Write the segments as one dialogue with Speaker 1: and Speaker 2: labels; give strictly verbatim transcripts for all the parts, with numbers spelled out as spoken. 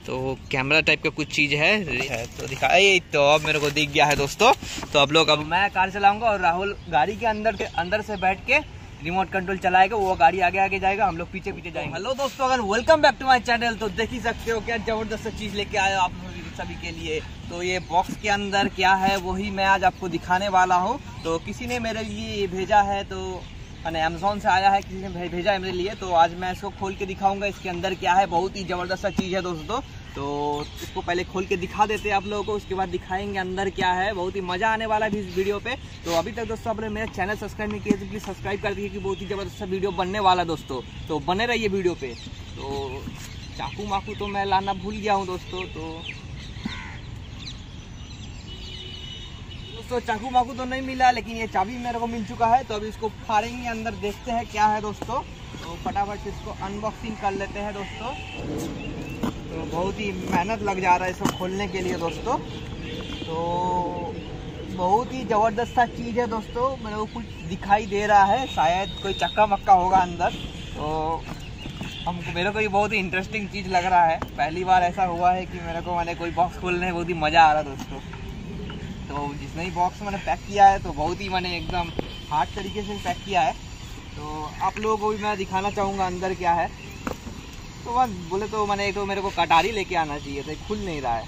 Speaker 1: तो camera type का कुछ चीज़ है, है तो दिखाई। तो अब मेरे को दिख गया है दोस्तों। तो अब लोग अब मैं कार चलाऊंगा और राहुल गाड़ी के अंदर के अंदर से बैठ के रिमोट कंट्रोल चलाएगा, वो गाड़ी आगे आगे जाएगा, हम लोग पीछे पीछे जाएंगे। हेलो दोस्तों, अगर welcome back to my channel. तो देख ही सकते हो क्या जबरदस्त चीज़ लेके आए आप सभी के लिए। तो ये बॉक्स के अंदर क्या है वही मैं आज आपको दिखाने वाला हूँ। तो किसी ने मेरे लिए ये भेजा है, तो मैंने अमेज़ॉन से आया है, किसी ने भेजा है मेरे लिए। तो आज मैं इसको खोल के दिखाऊंगा इसके अंदर क्या है। बहुत ही ज़बरदस्त चीज़ है दोस्तों। तो इसको पहले खोल के दिखा देते हैं आप लोगों को, उसके बाद दिखाएंगे अंदर क्या है। बहुत ही मज़ा आने वाला है इस वीडियो पे। तो अभी तक दोस्तों आपने मेरा चैनल सब्सक्राइब नहीं किया तो प्लीज़ सब्सक्राइब कर दीजिए कि बहुत ही ज़बरदस्त वीडियो बनने वाला है दोस्तों। तो बने रहिए वीडियो पे। तो चाकू माकू तो मैं लाना भूल गया हूँ दोस्तों। तो दोस्तों चाकू माकू तो नहीं मिला, लेकिन ये चाबी मेरे को मिल चुका है। तो अभी इसको फाड़ेंगे, अंदर देखते हैं क्या है दोस्तों। तो फटाफट से इसको अनबॉक्सिंग कर लेते हैं दोस्तों। तो बहुत ही मेहनत लग जा रहा है इसको खोलने के लिए दोस्तों। तो बहुत ही ज़बरदस्त सा चीज़ है दोस्तों। मेरे को कुछ दिखाई दे रहा है, शायद कोई चक्का मक्का होगा अंदर। तो हमको मेरे को ये बहुत ही इंटरेस्टिंग चीज़ लग रहा है। पहली बार ऐसा हुआ है कि मेरे को मैंने कोई बॉक्स खोलने में बहुत ही मज़ा आ रहा है दोस्तों। तो जिसने ही बॉक्स मैंने पैक किया है तो बहुत ही मैंने एकदम हार्ड तरीके से पैक किया है। तो आप लोगों को भी मैं दिखाना चाहूँगा अंदर क्या है। तो बस बोले तो मैंने एक तो मेरे को कटारी लेके आना चाहिए था, खुल नहीं रहा है।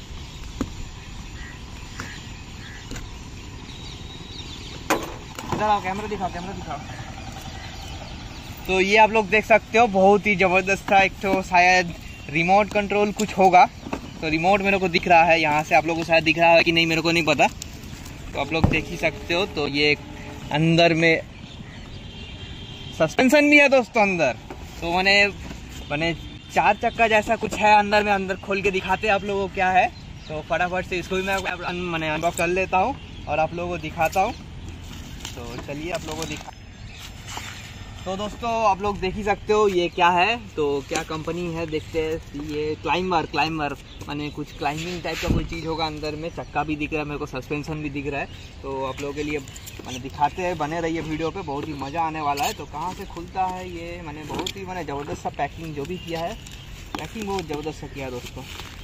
Speaker 1: इधर आओ, कैमरा दिखाओ, कैमरा दिखाओ। तो ये आप लोग देख सकते हो, बहुत ही ज़बरदस्त था। एक तो शायद रिमोट कंट्रोल कुछ होगा। तो रिमोट मेरे को दिख रहा है यहाँ से, आप लोगों को शायद दिख रहा है कि नहीं मेरे को नहीं पता। तो आप लोग देख ही सकते हो। तो ये अंदर में सस्पेंशन भी है दोस्तों अंदर। तो मैंने मैंने चार चक्का जैसा कुछ है अंदर में। अंदर खोल के दिखाते हैं आप लोगों को क्या है। तो फटाफट से इसको भी मैं मैंने अनबॉक्स कर लेता हूँ और आप लोगों को दिखाता हूँ। तो चलिए आप लोगों को दिखा। तो दोस्तों आप लोग देख ही सकते हो ये क्या है। तो क्या कंपनी है देखते हैं। ये क्लाइंबर क्लाइंबर माने कुछ क्लाइंबिंग टाइप का कोई चीज़ होगा। अंदर में चक्का भी दिख रहा है मेरे को, सस्पेंशन भी दिख रहा है। तो आप लोगों के लिए मैंने दिखाते हैं, बने रहिए वीडियो पे, बहुत ही मज़ा आने वाला है। तो कहाँ से खुलता है ये, मैंने बहुत ही मैंने ज़बरदस्त सा पैकिंग जो भी किया है, पैकिंग बहुत ज़बरदस्त सा किया है दोस्तों।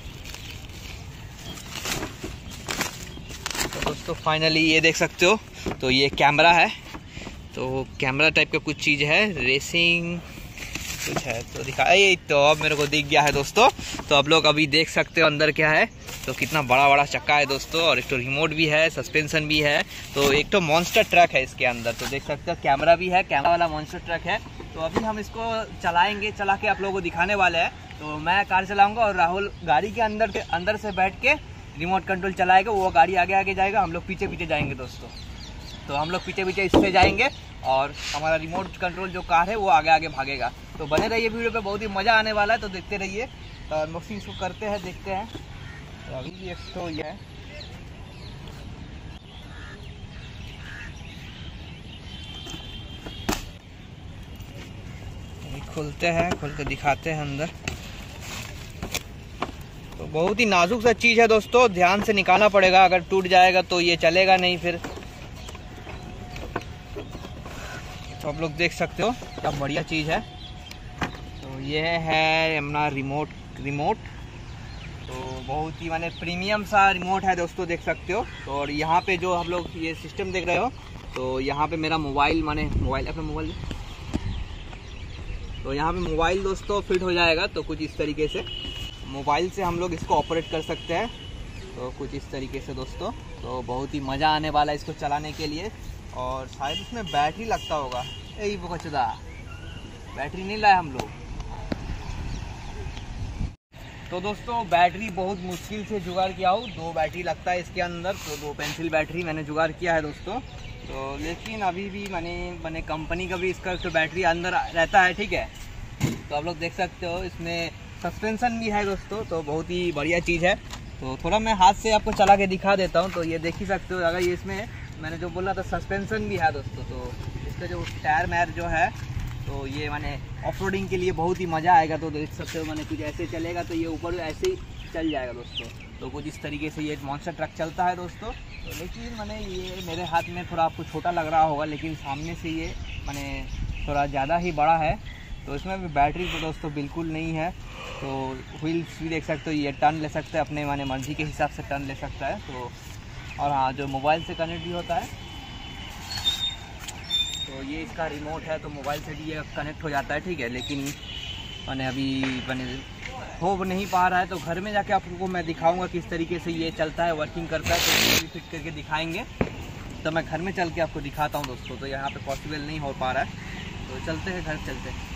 Speaker 1: तो दोस्तों फाइनली ये देख सकते हो। तो ये कैमरा है। तो कैमरा टाइप का कुछ चीज़ है, रेसिंग कुछ है तो दिखाई। तो अब मेरे को दिख गया है दोस्तों। तो आप लोग अभी देख सकते हो अंदर क्या है। तो कितना बड़ा बड़ा चक्का है दोस्तों, और एक तो रिमोट भी है, सस्पेंशन भी है। तो एक तो मॉन्स्टर ट्रक है इसके अंदर। तो देख सकते हो कैमरा भी है, कैमरा वाला मॉन्स्टर ट्रक है। तो अभी हम इसको चलाएंगे, चला के आप लोगों को दिखाने वाले हैं। तो मैं कार चलाऊँगा और राहुल गाड़ी के अंदर के अंदर से बैठ के रिमोट कंट्रोल चलाएगा, वो गाड़ी आगे आगे जाएगा, हम लोग पीछे पीछे जाएंगे दोस्तों। तो हम लोग पीछे पीछे इससे जाएंगे और हमारा रिमोट कंट्रोल जो कार है वो आगे आगे भागेगा। तो बने रहिए वीडियो पे, बहुत ही मज़ा आने वाला है। तो देखते रहिए। तो अनबॉक्सिंग इसको करते हैं, देखते हैं। तो अभी भी एक तो ये है। खोलते हैं, खोल के दिखाते हैं अंदर। तो बहुत ही नाजुक सा चीज़ है दोस्तों, ध्यान से निकालना पड़ेगा, अगर टूट जाएगा तो ये चलेगा नहीं फिर। तो आप लोग देख सकते हो क्या बढ़िया चीज़ है। तो ये है अपना रिमोट रिमोट तो बहुत ही माने प्रीमियम सा रिमोट है दोस्तों, देख सकते हो। तो और यहाँ पे जो आप लोग ये सिस्टम देख रहे हो, तो यहाँ पे मेरा मोबाइल माने मोबाइल अपना मोबाइल तो यहाँ पे मोबाइल दोस्तों फिट हो जाएगा। तो कुछ इस तरीके से मोबाइल से हम लोग इसको ऑपरेट कर सकते हैं। तो कुछ इस तरीके से दोस्तों। तो बहुत ही मज़ा आने वाला है इसको चलाने के लिए। और शायद इसमें बैटरी लगता होगा, यही बकचदा बैटरी नहीं लाए हम लोग। तो दोस्तों बैटरी बहुत मुश्किल से जुगाड़ किया हूँ, दो बैटरी लगता है इसके अंदर। तो दो पेंसिल बैटरी मैंने जुगाड़ किया है दोस्तों। तो लेकिन अभी भी मैंने मैंने कंपनी का भी इसका तो बैटरी अंदर रहता है, ठीक है। तो आप लोग देख सकते हो इसमें सस्पेंशन भी है दोस्तों। तो बहुत ही बढ़िया चीज़ है। तो थोड़ा मैं हाथ से आपको चला के दिखा देता हूँ। तो ये देख ही सकते हो, अगर ये इसमें मैंने जो बोला था सस्पेंशन भी है दोस्तों। तो इसका जो टायर मैर जो है, तो ये मैंने ऑफ रोडिंग के लिए बहुत ही मज़ा आएगा। तो देख सकते हो मैंने कुछ ऐसे चलेगा तो ये ऊपर ऐसे ही चल जाएगा दोस्तों। तो कुछ इस तरीके से ये मॉन्स्टर ट्रक चलता है दोस्तों। तो लेकिन मैंने ये मेरे हाथ में थोड़ा आपको छोटा लग रहा होगा, लेकिन सामने से ये मैंने थोड़ा ज़्यादा ही बड़ा है। तो इसमें भी बैटरी तो दोस्तों बिल्कुल नहीं है। तो व्हील्स भी देख सकते हो, ये टर्न ले सकते हैं अपने माने मर्जी के हिसाब से टर्न ले सकता है। तो और हाँ, जो मोबाइल से कनेक्ट भी होता है, तो ये इसका रिमोट है, तो मोबाइल से भी ये कनेक्ट हो जाता है, ठीक है। लेकिन मैंने अभी मैंने हो नहीं पा रहा है, तो घर में जाके आपको मैं दिखाऊंगा किस तरीके से ये चलता है, वर्किंग करता है। तो ये भी फिट करके दिखाएंगे, तो मैं घर में चल के आपको दिखाता हूँ दोस्तों। तो यहाँ पे पॉसिबल नहीं हो पा रहा है, तो चलते हैं घर चलते हैं।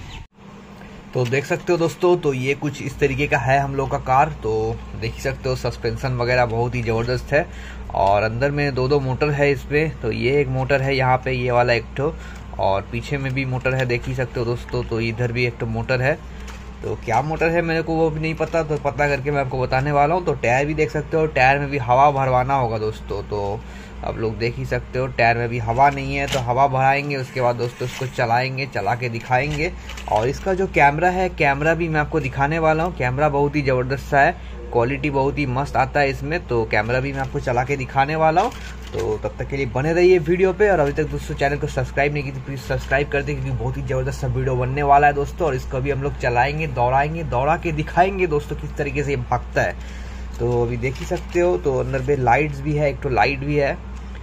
Speaker 1: तो देख सकते हो दोस्तों, तो ये कुछ इस तरीके का है हम लोग का कार। तो देख सकते हो सस्पेंशन वगैरह बहुत ही ज़बरदस्त है, और अंदर में दो दो मोटर है इसमें। तो ये एक मोटर है यहाँ पे, ये वाला एक ठो, और पीछे में भी मोटर है, देख ही सकते हो दोस्तों। तो इधर भी एक तो मोटर है, तो क्या मोटर है मेरे को वो भी नहीं पता, तो पता करके मैं आपको बताने वाला हूँ। तो टायर भी देख सकते हो, टायर में भी हवा भरवाना होगा दोस्तों। तो आप लोग देख ही सकते हो, टायर में भी हवा नहीं है, तो हवा भराएंगे, उसके बाद दोस्तों इसको चलाएंगे, चला के दिखाएंगे। और इसका जो कैमरा है, कैमरा भी मैं आपको दिखाने वाला हूँ। कैमरा बहुत ही ज़बरदस्त सा है, क्वालिटी बहुत ही मस्त आता है इसमें। तो कैमरा भी मैं आपको चला के दिखाने वाला हूँ। तो तब तक के लिए बने रहिए वीडियो पे, और अभी तक दोस्तों चैनल को सब्सक्राइब नहीं की तो प्लीज़ सब्सक्राइब कर दें, क्योंकि बहुत ही ज़बरदस्त सा वीडियो बनने वाला है दोस्तों। और इसको भी हम लोग चलाएंगे, दौड़ाएंगे, दौड़ा के दिखाएंगे दोस्तों किस तरीके से ये भागता है। तो अभी देख ही सकते हो, तो अंदर में लाइट्स भी है, एक तो लाइट भी है,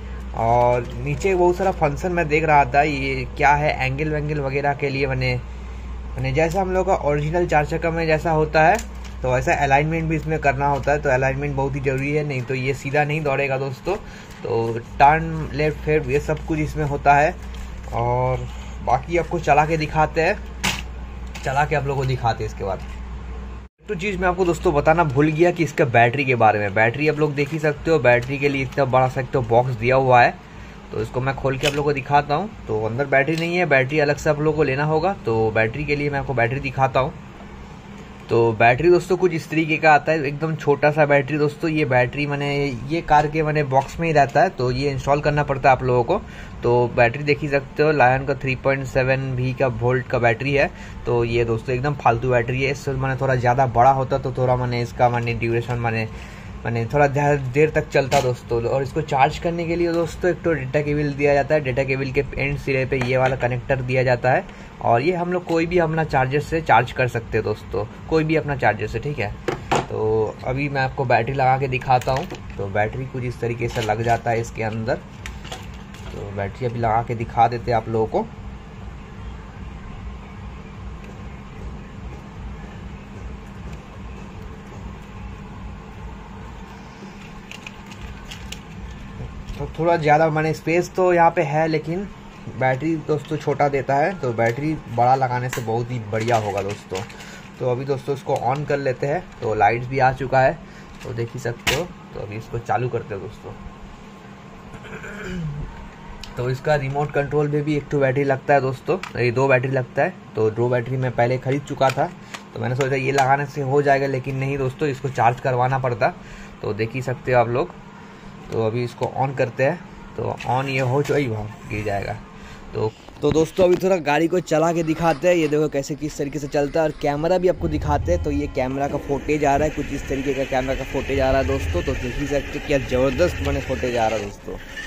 Speaker 1: और नीचे बहुत सारा फंक्शन मैं देख रहा था। ये क्या है, एंगल वैंगल वगैरह के लिए मैंने मैंने जैसा हम लोग का ओरिजिनल चार चक्का में जैसा होता है, तो ऐसा अलाइनमेंट भी इसमें करना होता है। तो अलाइनमेंट बहुत ही ज़रूरी है, नहीं तो ये सीधा नहीं दौड़ेगा दोस्तों। तो टर्न, लेफ्ट फेयर, ये सब कुछ इसमें होता है। और बाकी आपको चला के दिखाते हैं, चला के आप लोगों को दिखाते हैं इसके बाद। तो चीज़ मैं आपको दोस्तों बताना भूल गया कि इसका बैटरी के बारे में। बैटरी आप लोग देख ही सकते हो, बैटरी के लिए इतना बड़ा सा तो बॉक्स दिया हुआ है। तो इसको मैं खोल के आप लोगों को दिखाता हूँ। तो अंदर बैटरी नहीं है, बैटरी अलग से आप लोगों को लेना होगा। तो बैटरी के लिए मैं आपको बैटरी दिखाता हूँ। तो बैटरी दोस्तों कुछ इस तरीके का आता है, एकदम छोटा सा बैटरी दोस्तों। ये बैटरी मैंने ये कार के मैंने बॉक्स में ही रहता है, तो ये इंस्टॉल करना पड़ता है आप लोगों को। तो बैटरी देख ही सकते हो, लायन का थ्री पॉइंट सेवन वी का वोल्ट का बैटरी है। तो ये दोस्तों एकदम फालतू बैटरी है। इससे मैंने थोड़ा ज़्यादा बड़ा होता तो थोड़ा मैंने इसका मैंने ड्यूरेशन मैंने मैंने थोड़ा देर तक चलता दोस्तों। और इसको चार्ज करने के लिए दोस्तों एक तो डेटा केबल दिया जाता है, डेटा केबल के एंड सिरे पे ये वाला कनेक्टर दिया जाता है। और ये हम लोग कोई भी अपना चार्जर से चार्ज कर सकते हैं दोस्तों, कोई भी अपना चार्जर से, ठीक है। तो अभी मैं आपको बैटरी लगा के दिखाता हूँ। तो बैटरी कुछ इस तरीके से लग जाता है इसके अंदर। तो बैटरी अभी लगा के दिखा देते हैं आप लोगों को। तो थोड़ा ज़्यादा मैंने स्पेस तो यहाँ पे है, लेकिन बैटरी दोस्तों छोटा देता है। तो बैटरी बड़ा लगाने से बहुत ही बढ़िया होगा दोस्तों। तो अभी दोस्तों इसको ऑन कर लेते हैं। तो लाइट्स भी आ चुका है, तो देख ही सकते हो। तो अभी इसको चालू करते हैं दोस्तों। तो इसका रिमोट कंट्रोल में भी एक तो बैटरी लगता है दोस्तों, ये दो बैटरी लगता है। तो दो बैटरी मैं पहले खरीद चुका था, तो मैंने सोचा ये लगाने से हो जाएगा, लेकिन नहीं दोस्तों, इसको चार्ज करवाना पड़ता। तो देख ही सकते हो आप लोग। तो अभी इसको ऑन करते हैं। तो ऑन ये हो चुका, भाव गिर जाएगा। तो तो दोस्तों अभी थोड़ा गाड़ी को चला के दिखाते हैं, ये देखो कैसे किस तरीके से चलता है। और कैमरा भी आपको दिखाते हैं। तो ये कैमरा का फुटेज आ रहा है, कुछ इस तरीके का कैमरा का फुटेज आ रहा है दोस्तों। तो देख ही सकते क्या ज़बरदस्त बने फुटेज आ रहा है दोस्तों।